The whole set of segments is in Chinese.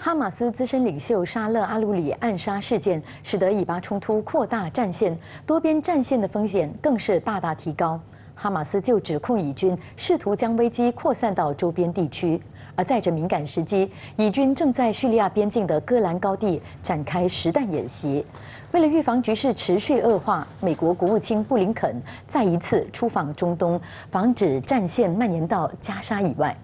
哈马斯资深领袖沙勒阿鲁里暗杀事件，使得以巴冲突扩大战线，多边战线的风险更是大大提高。哈马斯就指控以军试图将危机扩散到周边地区，而在这敏感时机，以军正在叙利亚边境的戈兰高地展开实弹演习。为了预防局势持续恶化，美国国务卿布林肯再一次出访中东，防止战线蔓延到加沙以外。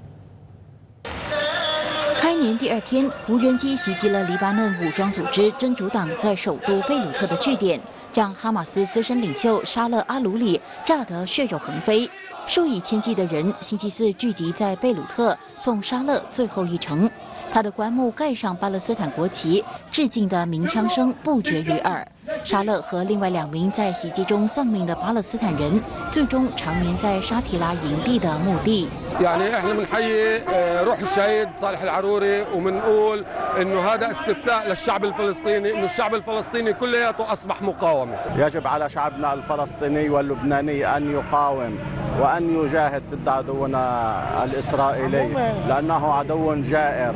开年第2天，无人机袭击了黎巴嫩武装组织真主党在首都贝鲁特的据点，将哈马斯资深领袖沙勒阿鲁里炸得血肉横飞。数以千计的人星期4聚集在贝鲁特送沙勒最后一程，他的棺木盖上巴勒斯坦国旗，致敬的鸣枪声不绝于耳。沙勒和另外2名在袭击中丧命的巴勒斯坦人，最终长眠在沙提拉营地的墓地。 يعني احنا بنحيي روح الشهيد صالح العروري وبنقول انه هذا استفتاء للشعب الفلسطيني انه الشعب الفلسطيني كلياته اصبح مقاومه. يجب على شعبنا الفلسطيني واللبناني ان يقاوم وان يجاهد ضد عدونا الاسرائيلي لانه عدو جائر.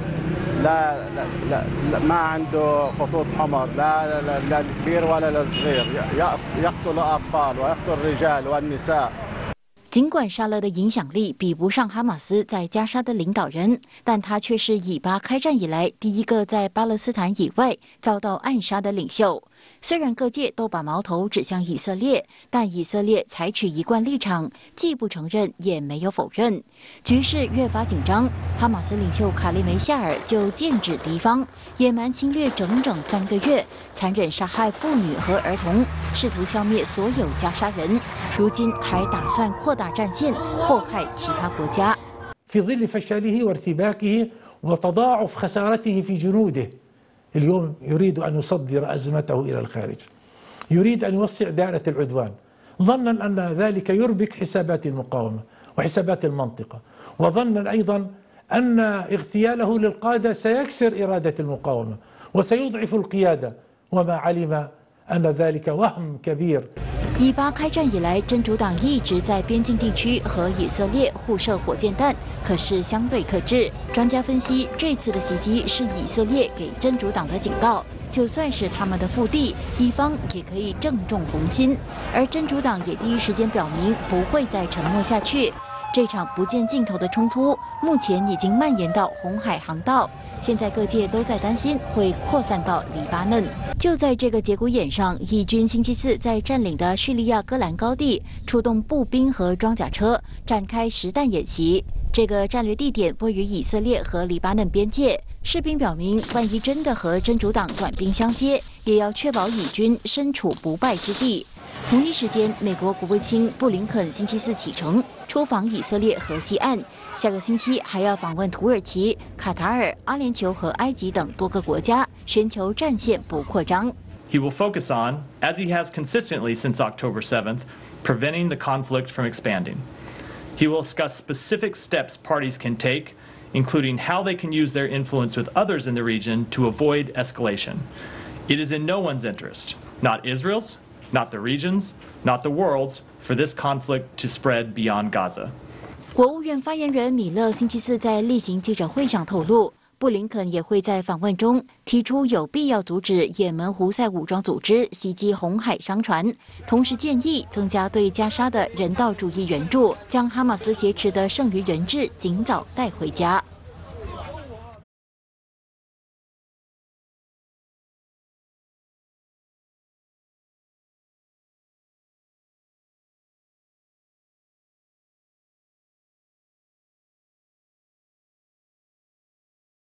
لا ما عنده خطوط حمر لا للكبير ولا للصغير يقتل الاطفال ويقتل الرجال والنساء. 尽管沙勒的影响力比不上哈马斯在加沙的领导人，但他却是以巴开战以来第一个在巴勒斯坦以外遭到暗杀的领袖。虽然各界都把矛头指向以色列，但以色列采取一贯立场，既不承认也没有否认。局势越发紧张，哈马斯领袖卡利梅夏尔就剑指敌方，野蛮侵略整整3个月，残忍杀害妇女和儿童，试图消灭所有加沙人。如今还打算扩大战线，祸害其他国家。 في ظل فشله وارتباكه وتضاعف خسارته في جنوده. اليوم يريد أن يصدر أزمته إلى الخارج، يريد أن يوسع دائرة العدوان، ظنا أن ذلك يربك حسابات المقاومة وحسابات المنطقة، وظنا أيضا أن اغتياله للقادة سيكسر إرادة المقاومة وسيضعف القيادة، وما علم أن ذلك وهم كبير. 以巴开战以来，真主党一直在边境地区和以色列互射火箭弹，可是相对克制。专家分析，这次的袭击是以色列给真主党的警告，就算是他们的腹地，以方也可以正中红心。而真主党也第一时间表明不会再沉默下去。 这场不见尽头的冲突，目前已经蔓延到红海航道。现在各界都在担心会扩散到黎巴嫩。就在这个节骨眼上，以军星期4在占领的叙利亚戈兰高地出动步兵和装甲车，展开实弹演习。这个战略地点位于以色列和黎巴嫩边界。士兵表明，万一真的和真主党短兵相接，也要确保以军身处不败之地。 同一时间，美国国务卿布林肯星期4启程出访以色列和西岸，下个星期还要访问土耳其、卡塔尔、阿联酋和埃及等多个国家，寻求战线不扩张。 He will focus on, as he has consistently since October 7th, preventing the conflict from expanding. He will discuss specific steps parties can take, including how they can use their influence with others in the region to avoid escalation. It is in no one's interest, not Israel's, not the region's, not the world's, for this conflict to spread beyond Gaza. 国务院发言人米勒星期4在例行记者会上透露，布林肯也会在访问中提出有必要阻止也门胡塞武装组织袭击红海商船，同时建议增加对加沙的人道主义援助，将哈马斯挟持的剩余人质尽早带回家。